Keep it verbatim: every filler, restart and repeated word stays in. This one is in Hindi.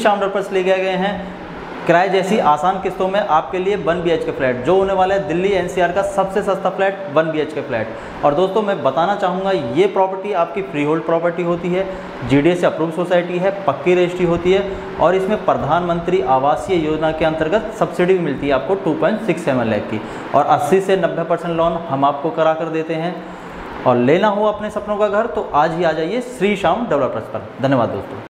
श्याम डेवलपर्स ले गए हैं किराए जैसी आसान किस्तों में आपके लिए one B H K flat, जो होने वाला है दिल्ली एन सी आर का सबसे सस्ता flat one B H K flat. और दोस्तों मैं बताना चाहूँगा ये प्रॉपर्टी आपकी फ्री होल्ड प्रॉपर्टी होती है, जी डी ए से अप्रूव सोसाइटी है, पक्की रजिस्ट्री होती है और इसमें प्रधानमंत्री आवासीय योजना के अंतर्गत सब्सिडी भी मिलती है आपको two point six seven lakh की, और अस्सी से नब्बे परसेंट लोन हम आपको करा कर देते हैं। और लेना हो अपने सपनों का घर तो आज ही आ जाइए श्री श्याम डेवलपर्स पर। धन्यवाद दोस्तों।